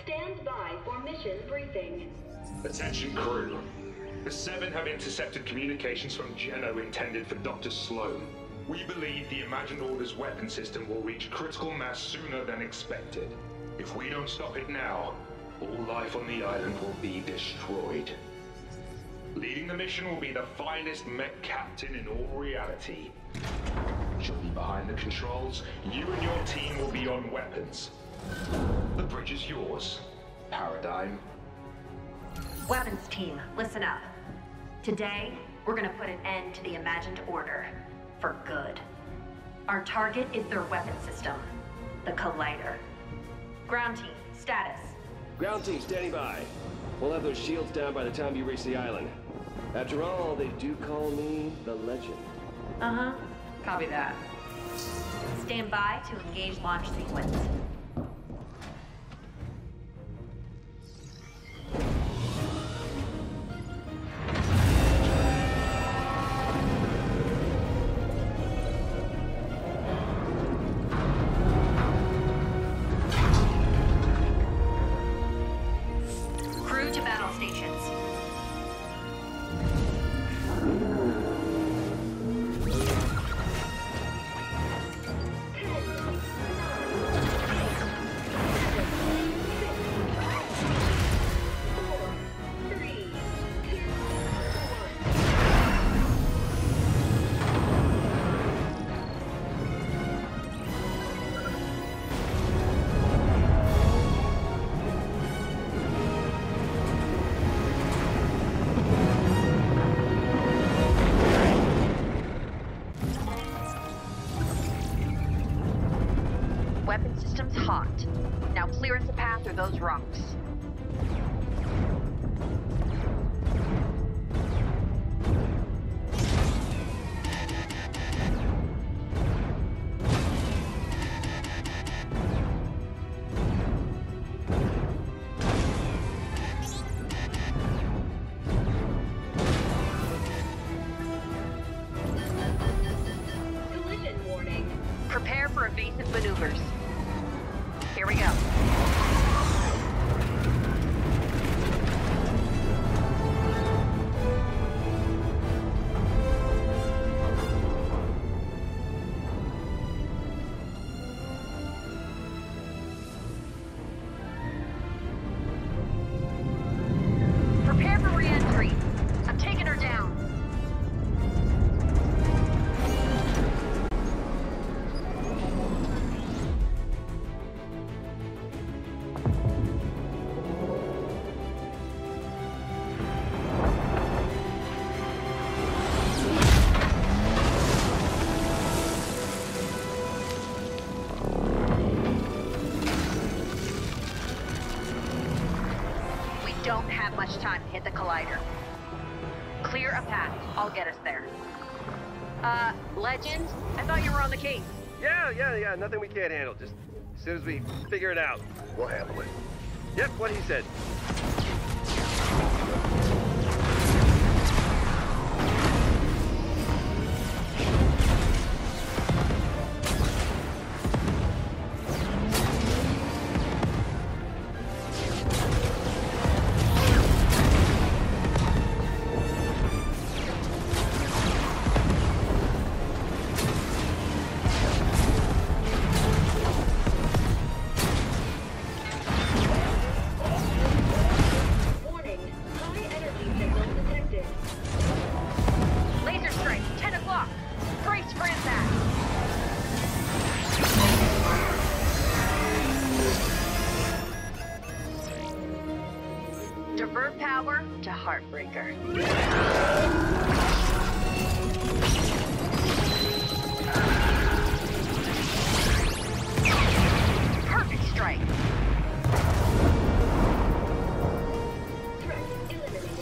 Stand by for mission briefing. Attention crew. The Seven have intercepted communications from Geno intended for Dr. Sloan. We believe the Imagined Order's weapon system will reach critical mass sooner than expected. If we don't stop it now, all life on the island will be destroyed. Leading the mission will be the finest mech captain in all reality. She'll be behind the controls. You and your team will be on weapons. The bridge is yours, Paradigm. Weapons team, listen up. Today, we're gonna put an end to the Imagined Order. For good. Our target is their weapon system, the Collider. Ground team, status. Ground team, standing by. We'll have those shields down by the time you reach the island. After all, they do call me the Legend. Uh-huh. Copy that. Stand by to engage launch sequence. Crew to battle stations. Weapon system's hot. Now clear us a path through those rocks. Collision warning. Prepare for evasive maneuvers. Here we go. Prepare for re-entry. I'm taking her down. We don't have much time to hit the Collider. Clear a path. I'll get us there. Legend? I thought you were on the case. Yeah. Nothing we can't handle. Just as soon as we figure it out, we'll handle it. Yep, what he said. Warning. High energy signal detected. Laser strike, 10 o'clock. Brace for impact. Divert power to Heartbreaker. Perfect strike. Threat eliminated.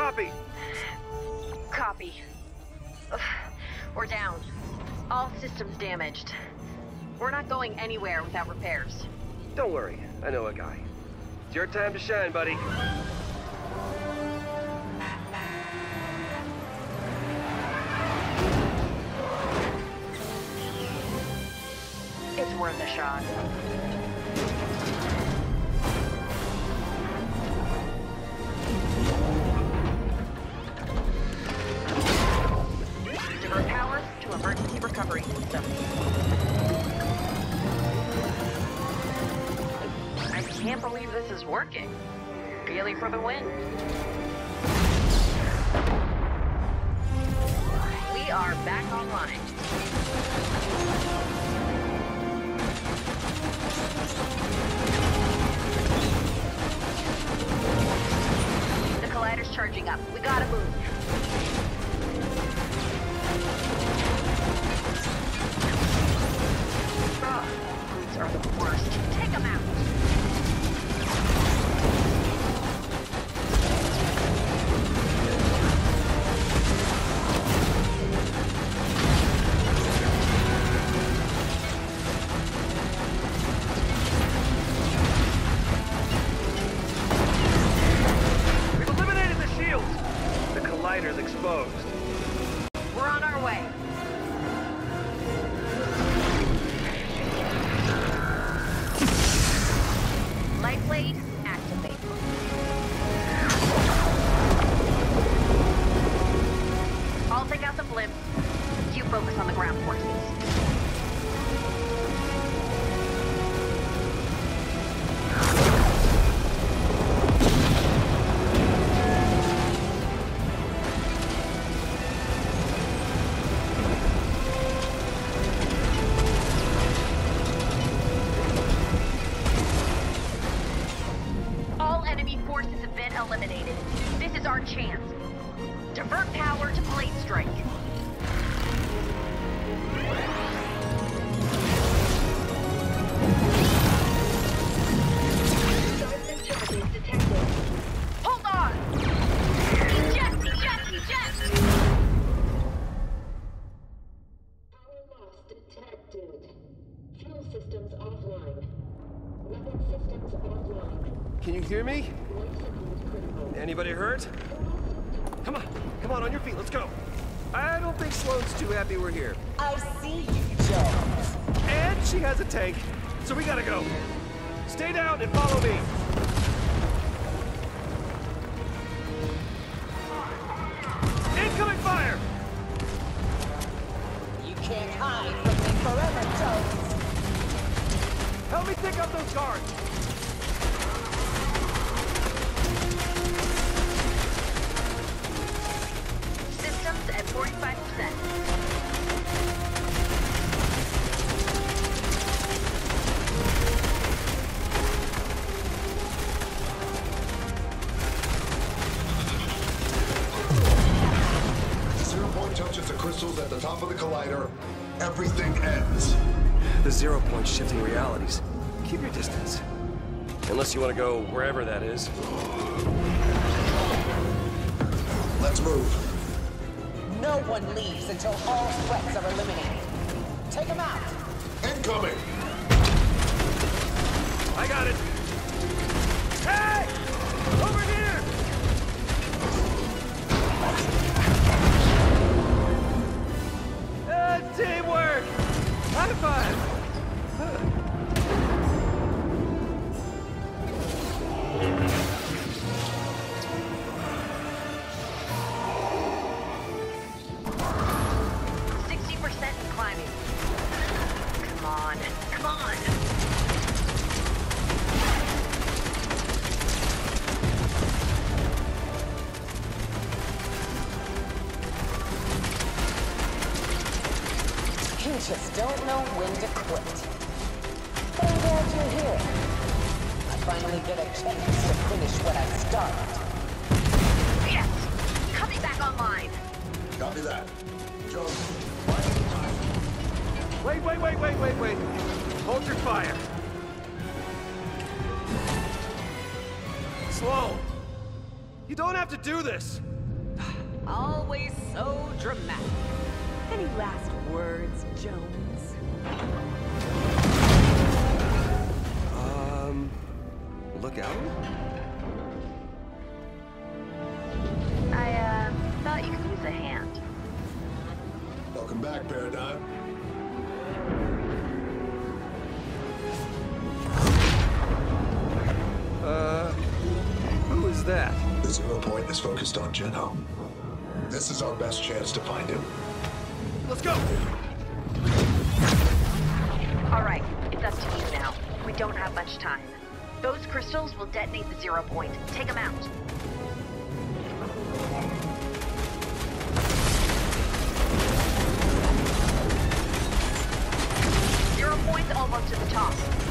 copy? Copy. Ugh, we're down. All systems damaged. We're not going anywhere without repairs. Don't worry, I know a guy. It's your time to shine, buddy. It's worth a shot. Divert power to emergency recovery system. I can't believe this is working. Really for the win. We are back online. The collider's charging up. We gotta move. Brutes are the worst. Take them out. We've eliminated the shields. The collider's exposed. We're on our way. Light blade, activate. I'll take out the blimp. You focus on the ground forces. All enemy forces have been eliminated. This is our chance. Divert power to blade strike. Seismic charges detected. Hold on! Eject! Eject! Eject! Power loss detected. Fuel systems offline. Weapon systems offline. Can you hear me? Life support critical. Anybody hurt? Come on your feet, let's go. I don't think Sloane's too happy we're here. I see you, Jones. And she has a tank, so we gotta go. Stay down and follow me. Incoming fire! You can't hide from me forever, Jones. Help me pick up those guards. Systems at 45%. Zero point touches the crystals at the top of the collider. Everything ends. The 0 point shifting realities. Keep your distance. Unless you want to go wherever that is. Let's move. No one leaves until all threats are eliminated. Take them out. Incoming! I got it. Hey! Over here! Teamwork! High five! Come on! You just don't know when to quit. But I'm glad you're here. I finally get a chance to finish what I started. Yes! Coming back online! Copy that. Jones, Wait. Hold your fire. Sloane, you don't have to do this. Always so dramatic. Any last words, Jones? Look out? I thought you could use a hand. Welcome back, Paradigm. Who is that? The Zero Point is focused on Geno. This is our best chance to find him. Let's go! All right, it's up to you now. We don't have much time. Those crystals will detonate the Zero Point. Take them out. Zero Point's almost at the top.